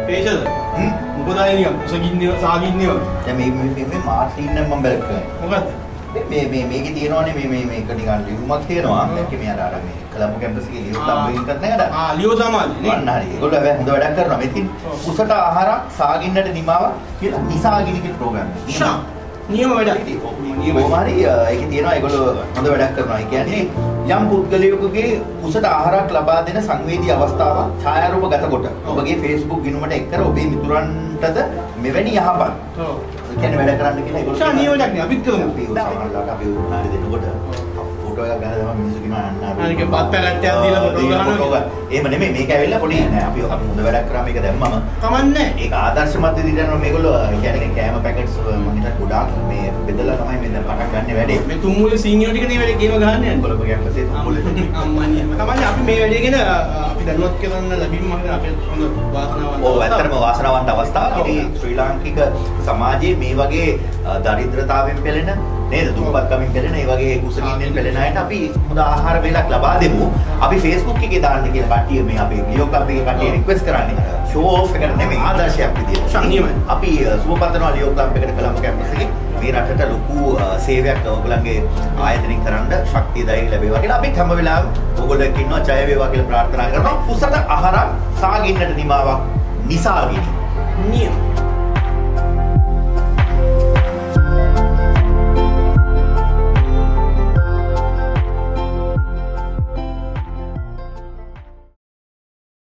පේෂද? මොකද අය නිකන් කුසගින්නේ සාගින්නේ වගේ. දැන් මේ මාර්ටින් නම් මම බැලුවා. මොකද්ද? මේකේ තියෙනවානේ මේක නිකන් ලියුමක් තියෙනවා. දැන් මේ අර මේ කලම්බෝ කැම්පස් එකේ ලියුම් ලම්බ ඉන්ටර්නෙට් නේද? ලියෝ සමාජනේ. වන්න හරි. ඒගොල්ලෝ හොඳ වැඩක් කරනවා. මෙතින් කුසට ආහාරක් සාගින්නට නිමාවක් කියලා නිසාගිනිකේ ප්‍රෝග්‍රෑම් එක. නියම වැඩක්. කොහොමhari ඒකේ තියෙනවා ඒගොල්ලෝ හොඳ වැඩක් කරනවා. ඒ කියන්නේ යම් පුද්ගලයෙකුගේ කුසට ආහාරයක් ලබා දෙන සංවේදී අවස්ථාවක් ඡායාරූප ගතකොට ඔබගේ Facebook ගිණුමට එක් කර ඔබේ මිතුරන්ටද මෙවැනි යහපත්. ඔව්. ඒ කියන්නේ වැඩ කරන්න කියලා ඒගොල්ලෝ නියමයක් නේ අපිත් කරමු. සමහරවිට අපි උනාරි දෙනකොට ෆොටෝ එකක් ගහලා තමයි මිනිස්සු කියනවා අන්න අනික පත් පැකට්ටයක් දීලා ෆොටෝ ගහනවා. එහෙම නෙමෙයි මේක ඇවිල්ලා පොඩි නෑ අපි හොඳ වැඩක් කරා මේක දැම්මම කමන්නේ. ඒක ආදර්ශමත් විදිහට යනවා මේගොල්ලෝ කියන්නේ කෑම පැකට්ස් මම හිතා ගොඩාක් මේ බෙදලා තමයි මේ දැන් පටන් ගන්න වැඩේ. මේ තුම්මුලේ සීනියෝ ටික නේ වැඩේ ගේම ගහන්නේ. කොළඹ කැම්පස්සේ තුම්මුලේ අම්මනි. තමයි අපි මේ වැඩේ ගැන අපි දැනුවත් කරන්න ලැබීම මම අපේ හොඳ වාසනාවක්. ඔව් ඇත්තටම වාසනාවන්ත අවස්ථාවක්. ඉතින් ශ්‍රී ලාංකික සමාජයේ මේ වගේ දරිද්‍රතාවෙන් පෙළෙන නේද දුප්පත්කමින් පෙළෙන ඒ වගේ කුසගින්නෙන් පෙළෙන අයට අපි හොඳ ආහාර වේලක් ලබා දෙමු. අපි Facebook එකේ දාන්න කියලා කට්ටිය මේ අපේ ලියෝ ක්ලබ් එකේ කට්ටිය රික්වෙස්ට් කරන්නේ. ෂෝ ඔෆ් එකට නෙමෙයි ආදර්ශයක් විදියට. නියමයි. අපි සුවපතනවා ලියෝ ක්ලබ් එකට කොළඹ කැම්පස් එකේ මේ රටට ලොකු සේවයක් ඔයගොල්ලන්ගේ ආයතනින් කරන්න ශක්තිය ධෛර්යය ලැබේවා කියලා අපි හැම වෙලාවෙම ඔයගොල්ලෝ එක්ක ඉන්නවා ජය වේවා කියලා ප්‍රාර්ථනා කරනවා. කුසට ආහාර සාගින්නට නිමාවක් නිසාගිනි. නියම